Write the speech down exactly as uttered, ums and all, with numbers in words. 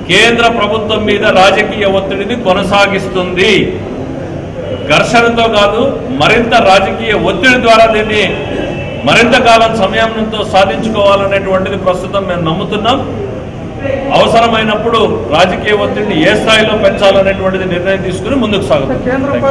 కేంద్ర ప్రభుత్వం మీద రాజకీయ ఒత్తిడిని కొనసాగిస్తుంది. ఘర్షణతో కాదు, మరింత రాజకీయ ఒత్తిడి ద్వారా దీన్ని మరింత కాలం సమయంతో సాధించుకోవాలనేటువంటిది ప్రస్తుతం మేము నమ్ముతున్నాం. అవసరమైనప్పుడు రాజకీయ ఒత్తిడిని ఏ స్థాయిలో పెంచాలనేటువంటిది నిర్ణయం తీసుకుని ముందుకు సాగుతాం.